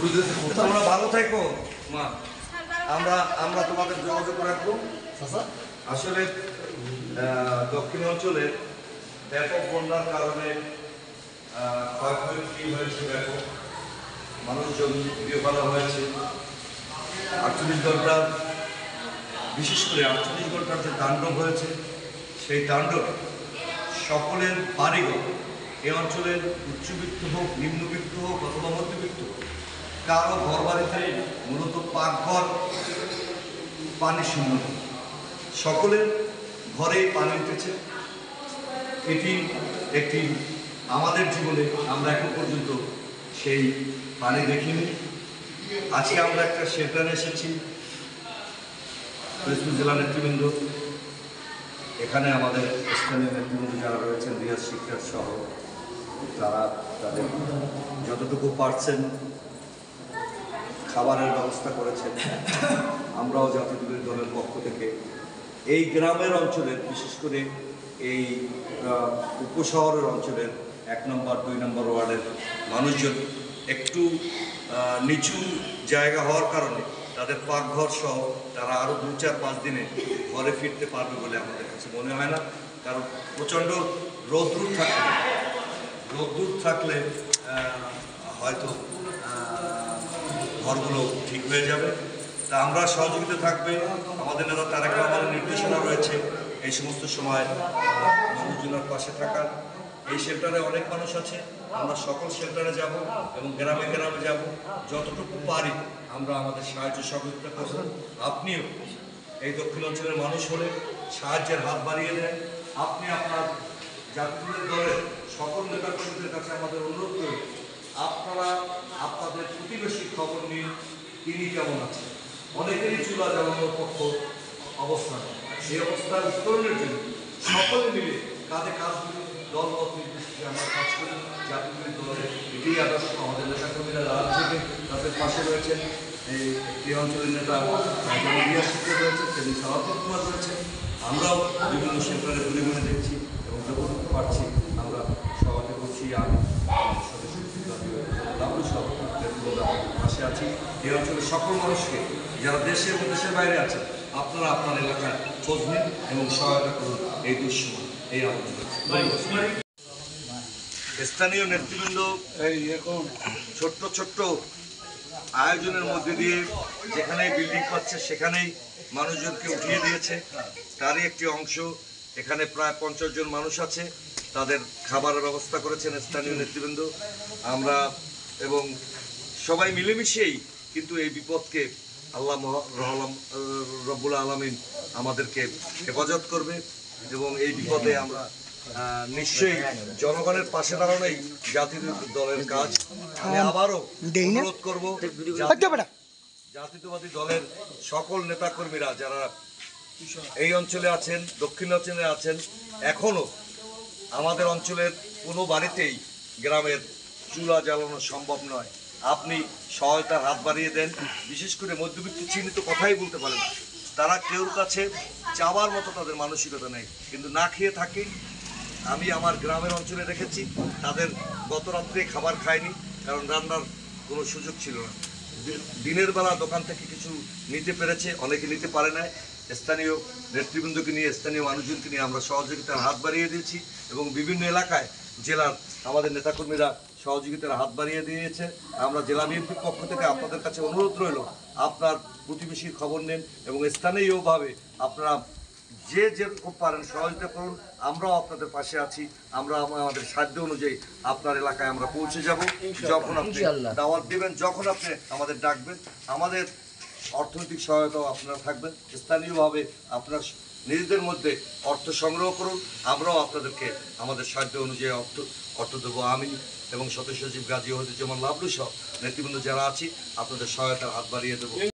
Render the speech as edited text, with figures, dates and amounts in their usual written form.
তোমরা ভালো থাকো মা, আমরা আমরা তোমাদের যোগাযোগ রাখবো। আসলে দক্ষিণ অঞ্চলে ব্যাপক বন্যার কারণে ক্ষয়ক্ষতি হয়েছে, ব্যাপক মানুষজন গৃহপালা হয়েছে। 48 ঘন্টা, বিশেষ করে 48 ঘন্টার যে তাণ্ডব হয়েছে, সেই তাণ্ডব সকলের বাড়িঘর, এই অঞ্চলের উচ্চবিত্ত হোক, নিম্নবিত্ত হোক অথবা মধ্যবিত্ত, কারো ঘর বাড়িতে মূলত পাকঘর পানি শূন্য, সকলের ঘরেই পানি উঠেছে। এটি একটি আমাদের জীবনে আমরা এখন পর্যন্ত সেই পানি দেখিনি। আজকে আমরা একটা শেল্টারে এসেছি, ফরিদপুর জেলা নেতৃবৃন্দ, এখানে আমাদের স্থানীয় নেতৃবৃন্দ যারা রয়েছেন, রিয়াজ শিক্ষার সহ, তারা তাদের যতটুকু পারছেন খাবারের ব্যবস্থা করেছেন। আমরাও জাতীয় দলের পক্ষ থেকে এই গ্রামের অঞ্চলের, বিশেষ করে এই উপশহরের অঞ্চলের 1 নম্বর 2 নম্বর ওয়ার্ডের মানুষজন একটু নিচু জায়গা হওয়ার কারণে তাদের পাকঘর সহ তারা আরও 2-4-5 দিনে ঘরে ফিরতে পারবে বলে আমাদের কাছে মনে হয় না। কারণ প্রচণ্ড রোদ্দুর থাকলে হয়তো ঘরগুলো ঠিক হয়ে যাবে। তা আমরা সহযোগিতা থাকবে, আমাদের নেতা তারেক রহমানের নির্দেশনা রয়েছে এই সমস্ত সময় মানুষজনের পাশে থাকার। এই শেল্টারে অনেক মানুষ আছে, আমরা সকল শেল্টারে যাব এবং গ্রামে গ্রামে যাব, যতটুকু পারি আমরা আমাদের সাহায্য সহযোগিতা করব। আপনিও এই দক্ষিণ অঞ্চলের মানুষ হলে সাহায্যের হাত বাড়িয়ে দেন। আপনি আপনার জাতীয় দলের সকল নেতাকর্মীদের কাছে আমাদের অনুরোধ করি, আপনারা আপনাদের প্রতিবেশীর খবর নিন, তিনি কেমন আছেন। অনেকেরই চুলা জ্বালানোর পক্ষ অবস্থান, এই অবস্থার উত্তরণের জন্য সকলে মিলে কাঁধে কাঁধ মিলে দলমত নির্দেশে আমরা কাজ করি। জাতীয় দলের এটাই আদর্শ। আমাদের নেতাকর্মীরা রাত থেকে তাদের পাশে রয়েছেন। এই অঞ্চলের নেতা রিয়াজ শিক্ষক রয়েছেন, তিনি সভাপতি কুমার রয়েছেন। আমরাও বিভিন্ন সেন্টারে ঘুরে ঘুরে দেখছি এবং যতটুকু পারছি আমরা সভাপতি করছি। আমি পাশে আছি। এই অঞ্চলের সকল মানুষকে, যারা দেশে এবং দেশের বাইরে আছে, আপনারা আপনার এলাকায় খোঁজ নিন এবং সহায়তা করুন এই দুঃসময়, এই আলোচনা। স্থানীয় নেতৃবৃন্দ ছোট্ট ছোট্ট আয়োজনের মধ্যে দিয়ে যেখানেই বিল্ডিং পাচ্ছে সেখানেই মানুষজনকে উঠিয়ে দিয়েছে। তারই একটি অংশ এখানে প্রায় 50 জন মানুষ আছে, তাদের খাবারের ব্যবস্থা করেছেন স্থানীয় নেতৃবৃন্দ। আমরা এবং সবাই মিলেমিশেই কিন্তু এই বিপদকে আল্লাহ রব্বুল আলামিন আমাদেরকে হেফাজত করবে এবং এই বিপদে আমরা নিশ্চয়ই জনগণের পাশে দাঁড়ানোই জাতীয় দলের কাজ। আমি আবারও অনুরোধ করব, জাতীয়তাবাদী দলের সকল নেতাকর্মীরা যারা এই অঞ্চলে আছেন, দক্ষিণ অঞ্চলে আছেন, এখনও আমাদের অঞ্চলের কোনো বাড়িতেই গ্রামের চুলা জ্বালানো সম্ভব নয়। আপনি সহায়তার হাত বাড়িয়ে দেন। বিশেষ করে মধ্যবিত্ত চিহ্নিত কথাই বলতে পারে না, তারা কেউর কাছে চাওয়ার মতো তাদের মানসিকতা নেই, কিন্তু না খেয়ে থাকে। আমি আমার গ্রামের অঞ্চলে দেখেছি, তাদের গত রাত্রে খাবার খায়নি, কারণ রান্নার কোনো সুযোগ ছিল না। দিনের বেলা দোকান থেকে কিছু নিতে পেরেছে, অনেকে নিতে পারে না। স্থানীয় নেতৃবৃন্দকে নিয়ে, স্থানীয় মানুষজনকে নিয়ে আমরা সহযোগিতার হাত বাড়িয়ে দিয়েছি এবং বিভিন্ন এলাকায় জেলার আমাদের নেতাকর্মীরা সহযোগিতার হাত বাড়িয়ে দিয়েছে। আমরা জেলা বিএনপির পক্ষ থেকে আপনাদের কাছে অনুরোধ রইল, আপনার প্রতিবেশীর খবর নেন এবং স্থানীয়ভাবে আপনারা যে যেরকম পারেন সহযোগিতা করুন। আমরাও আপনাদের পাশে আছি। আমরা আমাদের সাধ্য অনুযায়ী আপনার এলাকায় আমরা পৌঁছে যাব। যখন আপনি দাওয়াত দেবেন, যখন আপনি আমাদের ডাকবেন, আমাদের অর্থনৈতিক সহায়তাও আপনারা থাকবেন। স্থানীয়ভাবে আপনারা নিজেদের মধ্যে অর্থ সংগ্রহ করুন, আমরাও আপনাদেরকে আমাদের সাধ্য অনুযায়ী অর্থ দেবো। আমি এবং সদস্য সচিব গাজী ওহিদুজ্জামান লাবলু সহ নেতৃবৃন্দ যারা আছি, আপনাদের সহায়তার হাত বাড়িয়ে দেবো।